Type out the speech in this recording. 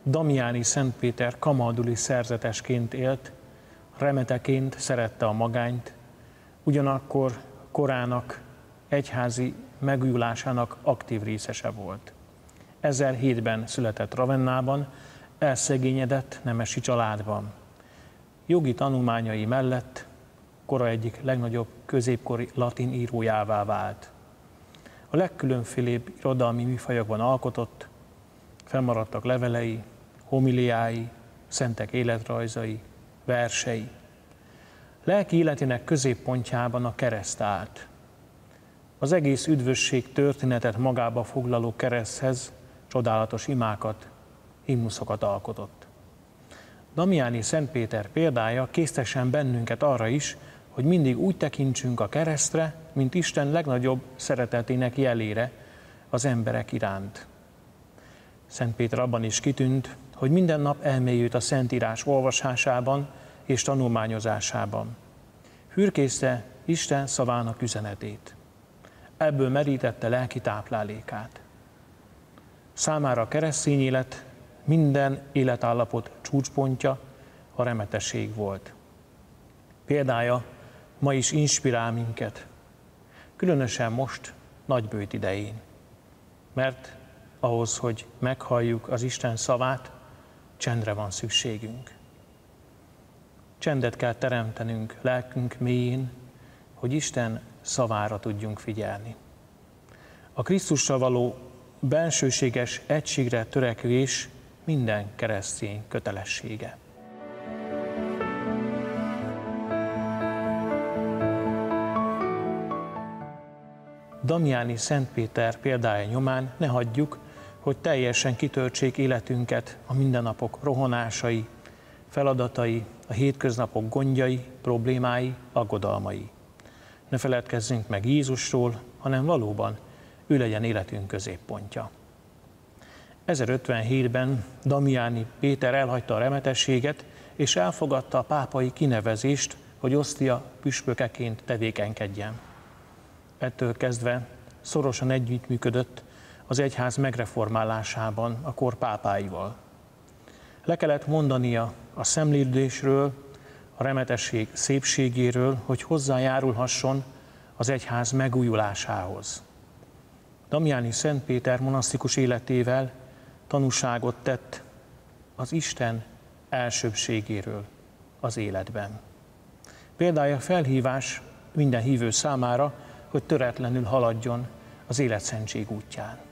Damiani Szent Péter kamalduli szerzetesként élt, remeteként szerette a magányt, ugyanakkor korának egyházi megújulásának aktív részese volt. 1007-ben született Ravennában, elszegényedett nemesi családban. Jogi tanulmányai mellett kora egyik legnagyobb középkori latin írójává vált. A legkülönfélébb irodalmi műfajokban alkotott, fennmaradtak levelei, homiliái, szentek életrajzai, versei. Lelki életének középpontjában a kereszt állt. Az egész üdvösség történetet magába foglaló kereszthez csodálatos imákat, himnuszokat alkotott. Damiani Szent Péter példája késztessen bennünket arra is, hogy mindig úgy tekintsünk a keresztre, mint Isten legnagyobb szeretetének jelére az emberek iránt. Szent Péter abban is kitűnt, hogy minden nap elmélyült a Szentírás olvasásában és tanulmányozásában. Fürkészte Isten szavának üzenetét. Ebből merítette lelki táplálékát. Számára a keresztény élet minden életállapot csúcspontja a remetesség volt. Példája ma is inspirál minket, különösen most, nagybőjt idején. Mert ahhoz, hogy meghalljuk az Isten szavát, csendre van szükségünk. Csendet kell teremtenünk lelkünk mélyén, hogy Isten szavára tudjunk figyelni. A Krisztussal való bensőséges egységre törekvés minden keresztény kötelessége. Damiani Szent Péter példája nyomán ne hagyjuk, hogy teljesen kitöltsék életünket a mindennapok rohanásai, feladatai, a hétköznapok gondjai, problémái, aggodalmai. Ne feledkezzünk meg Jézusról, hanem valóban ő legyen életünk középpontja. 1057-ben Damiani Péter elhagyta a remetességet, és elfogadta a pápai kinevezést, hogy Osztia püspökeként tevékenykedjen. Ettől kezdve szorosan együttműködött az egyház megreformálásában a kor pápáival. Le kellett mondania a szemlélődésről, a remetesség szépségéről, hogy hozzájárulhasson az egyház megújulásához. Damiani Szent Péter monasztikus életével tanúságot tett az Isten elsőbbségéről az életben. Példája felhívás minden hívő számára, hogy töretlenül haladjon az életszentség útján.